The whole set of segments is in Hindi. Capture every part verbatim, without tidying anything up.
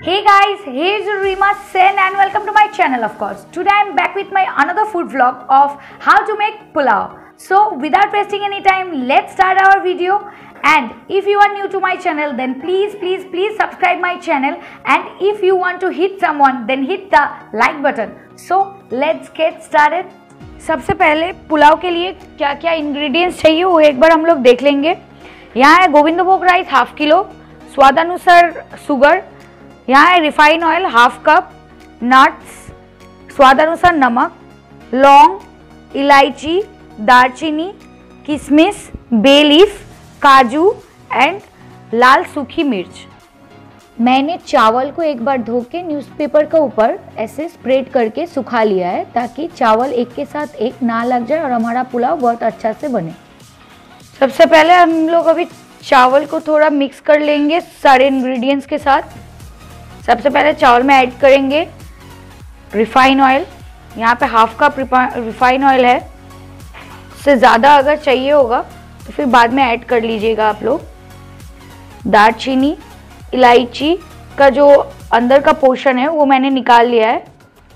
Hey guys, here's Rima Sen and welcome to my channel of course. Today I'm back with my another food vlog of how to make pulao. So without wasting any time, let's start our video. And if you are new to my channel, then please please please subscribe my channel, and if you want to hit someone, then hit the like button. So let's get started. सबसे पहले पुलाव के लिए क्या क्या इंग्रेडिएंट्स चाहिए वो एक बार हम लोग देख लेंगे। यहाँ है गोविंदभोग राइस हाफ किलो, स्वादानुसार शुगर, यहाँ है refine oil half cup, nuts, स्वादानुसार नमक, लौंग, इलायची, दालचीनी, किशमिश, बे लीफ, काजू एंड लाल सूखी मिर्च। मैंने चावल को एक बार धो के न्यूज़पेपर के ऊपर ऐसे स्प्रेड करके सुखा लिया है ताकि चावल एक के साथ एक ना लग जाए और हमारा पुलाव बहुत अच्छा से बने। सबसे पहले हम लोग अभी चावल को थोड़ा मिक्स कर लेंगे सारे इंग्रेडिएंट्स के साथ। सबसे पहले चावल में ऐड करेंगे रिफाइन ऑयल। यहाँ पे हाफ कप रिफाइन ऑयल है, इससे ज़्यादा अगर चाहिए होगा तो फिर बाद में ऐड कर लीजिएगा आप लोग। दालचीनी, इलायची का जो अंदर का पोर्शन है वो मैंने निकाल लिया है।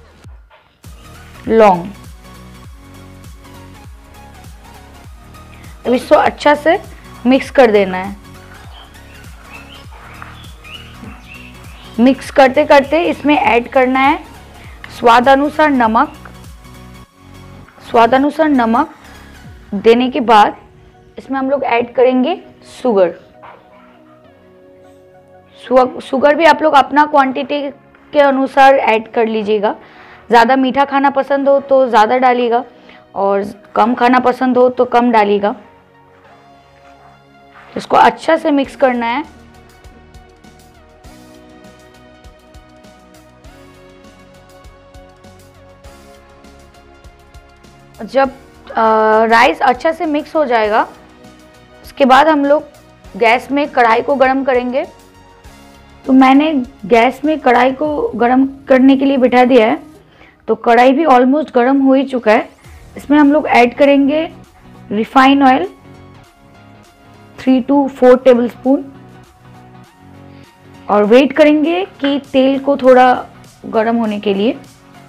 लौंग, अब इसको अच्छा से मिक्स कर देना है। मिक्स करते करते इसमें ऐड करना है स्वादानुसार नमक। स्वादानुसार नमक देने के बाद इसमें हम लोग ऐड करेंगे शुगर। शुगर भी आप लोग अपना क्वांटिटी के अनुसार ऐड कर लीजिएगा। ज़्यादा मीठा खाना पसंद हो तो ज़्यादा डालिएगा और कम खाना पसंद हो तो कम डालिएगा। इसको अच्छा से मिक्स करना है। जब राइस अच्छा से मिक्स हो जाएगा उसके बाद हम लोग गैस में कढ़ाई को गरम करेंगे। तो मैंने गैस में कढ़ाई को गरम करने के लिए बिठा दिया है, तो कढ़ाई भी ऑलमोस्ट गरम हो ही चुका है। इसमें हम लोग ऐड करेंगे refine oil three two four tablespoon और वेट करेंगे कि तेल को थोड़ा गरम होने के लिए।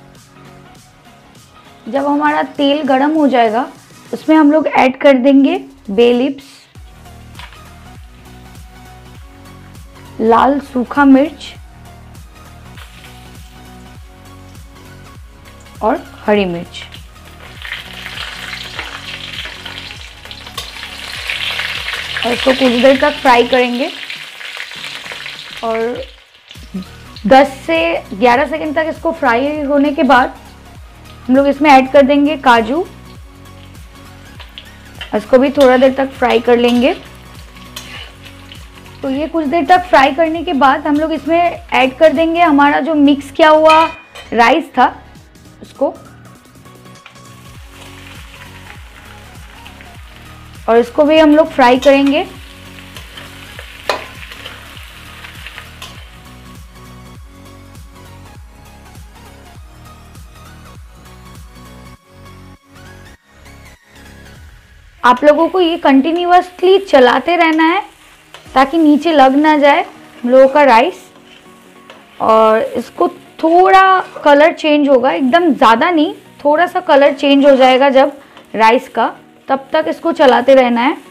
जब हमारा तेल गरम हो जाएगा उसमें हम लोग ऐड कर देंगे बे लीव्स, लाल सूखा मिर्च और हरी मिर्च। और इसको कुछ देर तक फ्राई करेंगे और दस से ग्यारह सेकंड तक इसको फ्राई होने के बाद हम लोग इसमें ऐड कर देंगे काजू। इसको भी थोड़ा देर तक फ्राई कर लेंगे। तो ये कुछ देर तक फ्राई करने के बाद हम लोग इसमें ऐड कर देंगे हमारा जो मिक्स किया हुआ राइस था उसको, और इसको भी हम लोग फ्राई करेंगे। आप लोगों को ये कंटिन्यूअसली चलाते रहना है ताकि नीचे लग ना जाए हम लोगों का राइस। और इसको थोड़ा कलर चेंज होगा, एकदम ज़्यादा नहीं, थोड़ा सा कलर चेंज हो जाएगा जब राइस का, तब तक इसको चलाते रहना है।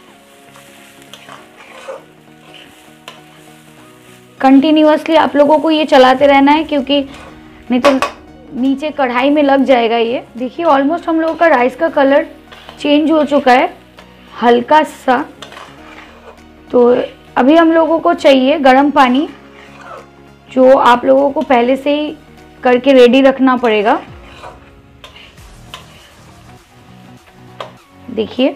कंटिन्यूअसली आप लोगों को ये चलाते रहना है क्योंकि नहीं तो नीचे कढ़ाई में लग जाएगा ये। देखिए ऑलमोस्ट हम लोगों का राइस का कलर चेंज हो चुका है हल्का सा। तो अभी हम लोगों को चाहिए गर्म पानी, जो आप लोगों को पहले से ही करके रेडी रखना पड़ेगा। देखिए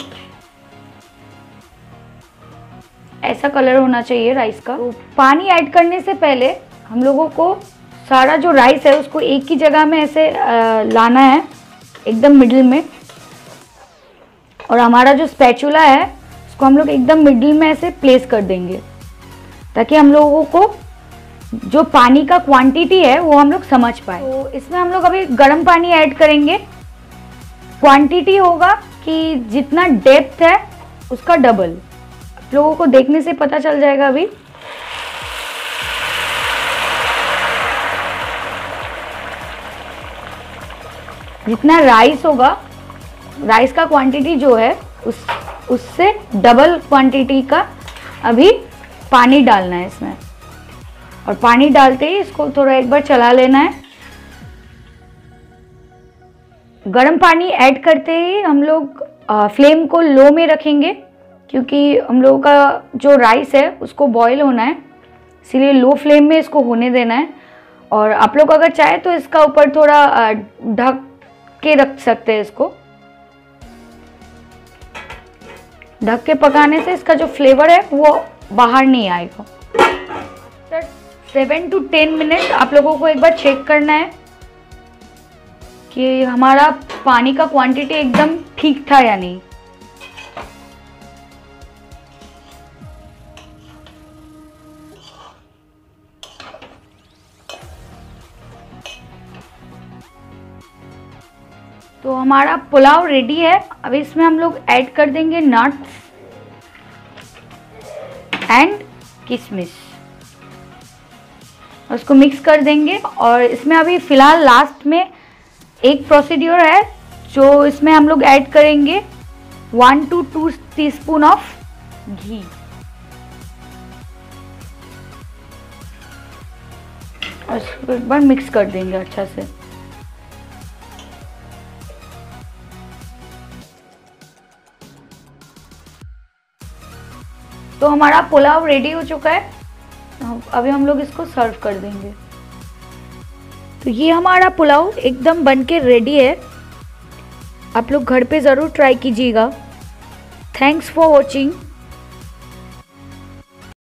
ऐसा कलर होना चाहिए राइस का। तो पानी ऐड करने से पहले हम लोगों को सारा जो राइस है उसको एक ही जगह में ऐसे लाना है, एकदम मिडिल में। और हमारा जो स्पैचुला है उसको हम लोग एकदम मिडिल में ऐसे प्लेस कर देंगे ताकि हम लोगों को जो पानी का क्वांटिटी है वो हम लोग समझ पाए। तो इसमें हम लोग अभी गर्म पानी ऐड करेंगे। क्वांटिटी होगा कि जितना डेप्थ है उसका डबल। आप लोगों को देखने से पता चल जाएगा अभी। जितना राइस होगा, राइस का क्वांटिटी जो है उस उससे डबल क्वांटिटी का अभी पानी डालना है इसमें। और पानी डालते ही इसको थोड़ा एक बार चला लेना है। गर्म पानी ऐड करते ही हम लोग फ्लेम को लो में रखेंगे, क्योंकि हम लोगों का जो राइस है उसको बॉईल होना है, इसीलिए लो फ्लेम में इसको होने देना है। और आप लोग अगर चाहे तो इसका ऊपर थोड़ा ढक के रख सकते हैं। इसको ढक के पकाने से इसका जो फ्लेवर है वो बाहर नहीं आएगा। सेवन टू टेन मिनट आप लोगों को एक बार चेक करना है कि हमारा पानी का क्वांटिटी एकदम ठीक था या नहीं। तो हमारा पुलाव रेडी है। अब इसमें हम लोग ऐड कर देंगे नट्स एंड किशमिश, उसको मिक्स कर देंगे। और इसमें अभी फ़िलहाल लास्ट में एक प्रोसीड्यूर है जो इसमें हम लोग ऐड करेंगे one two two teaspoon of ghee. इसको एक बार मिक्स कर देंगे अच्छा से। तो हमारा पुलाव रेडी हो चुका है। अभी हम लोग इसको सर्व कर देंगे। तो ये हमारा पुलाव एकदम बनके रेडी है। आप लोग घर पे ज़रूर ट्राई कीजिएगा। Thanks for watching.